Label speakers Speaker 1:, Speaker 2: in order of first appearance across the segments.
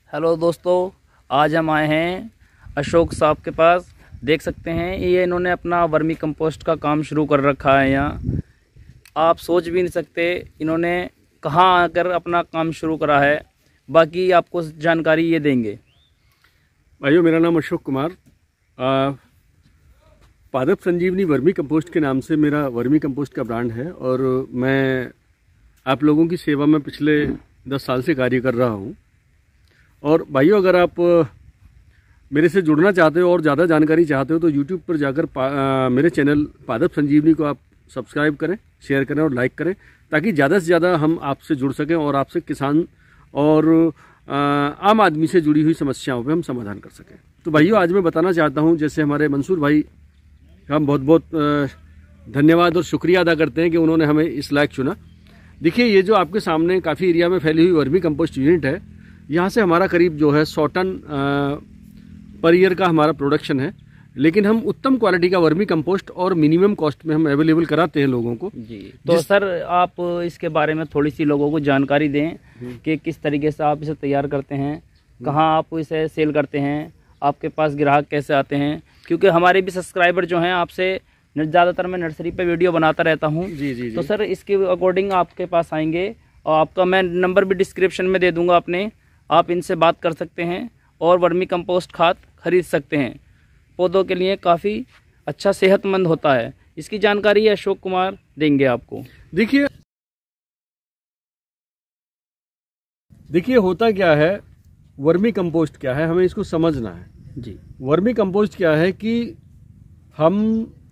Speaker 1: Hello दोस्तों, आज हम आए हैं अशोक साहब के पास। देख सकते हैं ये इन्होंने अपना वर्मी कंपोस्ट का काम शुरू कर रखा है। यहाँ आप सोच भी नहीं सकते इन्होंने कहाँ आकर अपना काम शुरू करा है। बाकी आपको जानकारी ये देंगे।
Speaker 2: भाइयों, मेरा नाम अशोक कुमार। पादप संजीवनी वर्मी कंपोस्ट के नाम से मेरा वर्मी कंपोस्ट का ब्रांड है और मैं आप लोगों की सेवा में पिछले 10 साल से कार्य कर रहा हूँ। और भाइयों, अगर आप मेरे से जुड़ना चाहते हो और ज़्यादा जानकारी चाहते हो तो YouTube पर जाकर मेरे चैनल पादप संजीवनी को आप सब्सक्राइब करें, शेयर करें और लाइक करें, ताकि ज़्यादा से ज़्यादा हम आपसे जुड़ सकें और आपसे किसान और आम आदमी से जुड़ी हुई समस्याओं पे हम समाधान कर सकें। तो भाइयों, आज मैं बताना चाहता हूँ, जैसे हमारे मंसूर भाई का हम बहुत बहुत धन्यवाद और शुक्रिया अदा करते हैं कि उन्होंने हमें इस लायक चुना। देखिए, ये जो आपके सामने काफ़ी एरिया में फैली हुई वर्मी कंपोस्ट यूनिट है, यहाँ से हमारा करीब जो है 100 टन पर ईयर का हमारा प्रोडक्शन है। लेकिन हम उत्तम क्वालिटी का वर्मी कंपोस्ट और मिनिमम कॉस्ट में हम अवेलेबल कराते हैं लोगों को
Speaker 1: जी। तो सर, आप इसके बारे में थोड़ी सी लोगों को जानकारी दें कि किस तरीके से आप इसे तैयार करते हैं, कहाँ आप इसे सेल करते हैं, आपके पास ग्राहक कैसे आते हैं। क्योंकि हमारे भी सब्सक्राइबर जो हैं आपसे ज़्यादातर मैं नर्सरी पे वीडियो बनाता रहता हूँ। जी। तो सर, इसके अकॉर्डिंग आपके पास आएंगे और आपका मैं नंबर भी डिस्क्रिप्शन में दे दूँगा अपने, आप इनसे बात कर सकते हैं और वर्मी कंपोस्ट खाद खरीद सकते हैं। पौधों के लिए काफ़ी अच्छा सेहतमंद होता है। इसकी जानकारी अशोक कुमार देंगे आपको।
Speaker 2: देखिए होता क्या है, वर्मी कंपोस्ट क्या है, हमें इसको समझना है
Speaker 1: जी।
Speaker 2: वर्मी कंपोस्ट क्या है कि हम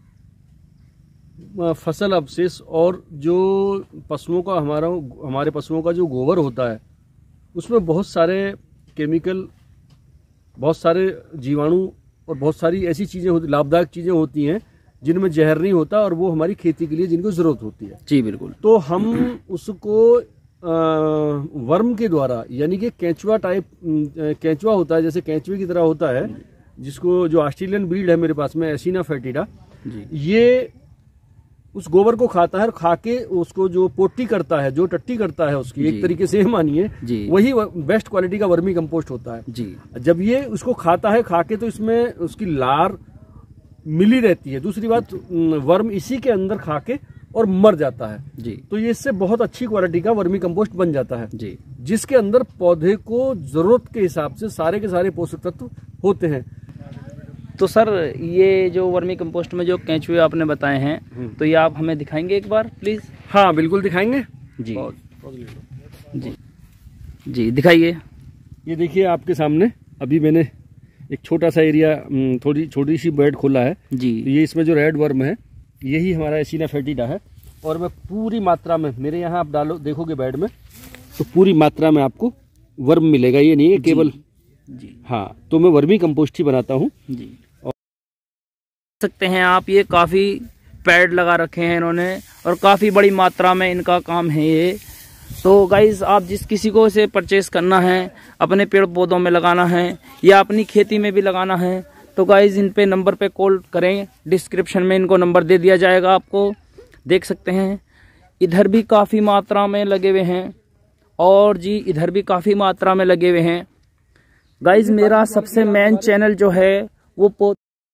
Speaker 2: फसल अवशेष और जो पशुओं का हमारे पशुओं का जो गोबर होता है, उसमें बहुत सारे केमिकल, बहुत सारे जीवाणु और बहुत सारी ऐसी चीज़ें होती, लाभदायक चीज़ें होती हैं जिनमें जहर नहीं होता और वो हमारी खेती के लिए जिनको ज़रूरत होती है। जी बिल्कुल। तो हम उसको वर्म के द्वारा, यानी कि केंचुआ टाइप, केंचुआ होता है, जैसे केंचुए की तरह होता है, जिसको जो ऑस्ट्रेलियन ब्रीड है मेरे पास में, एसिना फेटिडा, ये उस गोबर को खाता है और खा के उसको जो पोटी करता है, जो टट्टी करता है उसकी, एक तरीके से मानिए वही बेस्ट क्वालिटी का वर्मी कंपोस्ट होता है जी। जब ये उसको खाता है, खा के, तो इसमें उसकी लार मिली रहती है। दूसरी बात, वर्म इसी के अंदर खा के और मर जाता है जी। तो ये इससे बहुत अच्छी क्वालिटी का वर्मी कंपोस्ट बन जाता है जी, जिसके अंदर पौधे को जरूरत के हिसाब से सारे के सारे पोषक तत्व होते हैं।
Speaker 1: तो सर, ये जो वर्मी कंपोस्ट में जो केंचुए आपने बताए हैं, तो ये आप हमें दिखाएंगे एक बार प्लीज?
Speaker 2: हाँ बिल्कुल, दिखाएंगे जी।
Speaker 1: जी जी, दिखाइए।
Speaker 2: ये देखिए आपके सामने, अभी मैंने एक छोटा सा एरिया, थोड़ी छोटी सी बेड खोला है जी। ये इसमें जो रेड वर्म है, यही हमारा एसिना फेटिडा है। और मैं पूरी मात्रा में, मेरे यहाँ आप देखोगे बेड में, तो पूरी मात्रा में आपको वर्म मिलेगा। ये नहीं है केवल जी। हाँ, तो मैं वर्मी कंपोस्ट ही बनाता हूँ जी।
Speaker 1: सकते हैं आप, ये काफ़ी पैड लगा रखे हैं इन्होंने और काफ़ी बड़ी मात्रा में इनका काम है ये। तो गाइज, आप जिस किसी को इसे परचेस करना है, अपने पेड़ पौधों में लगाना है या अपनी खेती में भी लगाना है, तो गाइज इन पे नंबर पे कॉल करें। डिस्क्रिप्शन में इनको नंबर दे दिया जाएगा आपको। देख सकते हैं इधर भी काफ़ी मात्रा में लगे हुए हैं और जी इधर भी काफ़ी मात्रा में लगे हुए हैं। गाइज, मेरा सबसे मेन चैनल जो है वो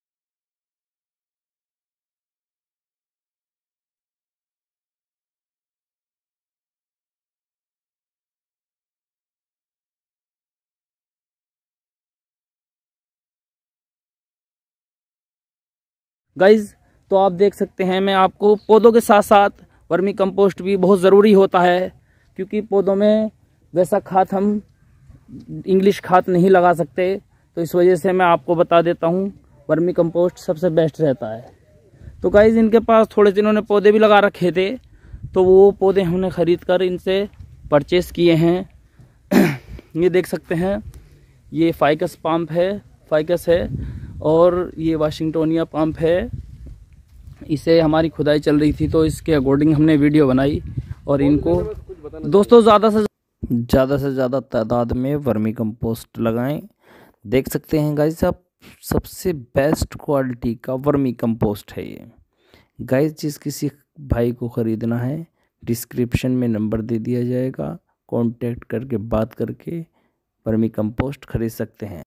Speaker 1: गाइज, तो आप देख सकते हैं, मैं आपको पौधों के साथ साथ वर्मी कंपोस्ट भी बहुत ज़रूरी होता है, क्योंकि पौधों में वैसा खाद हम इंग्लिश खाद नहीं लगा सकते। तो इस वजह से मैं आपको बता देता हूँ, वर्मी कंपोस्ट सबसे बेस्ट रहता है। तो गाइज, इनके पास थोड़े दिनों ने पौधे भी लगा रखे थे, तो वो पौधे हमने ख़रीद कर इनसे परचेस किए हैं। ये देख सकते हैं, ये फाइकस पंप है, फाइकस है, और ये वाशिंगटोनिया पंप है। इसे हमारी खुदाई चल रही थी, तो इसके अकॉर्डिंग हमने वीडियो बनाई और इनको दोस्तों ज़्यादा से ज़्यादा तादाद में वर्मी कंपोस्ट लगाएं। देख सकते हैं गाइस, आप सबसे बेस्ट क्वालिटी का वर्मी कंपोस्ट है ये। गाइस, जिस किसी भाई को ख़रीदना है, डिस्क्रिप्शन में नंबर दे दिया जाएगा, कांटेक्ट करके बात करके वर्मी कंपोस्ट खरीद सकते हैं।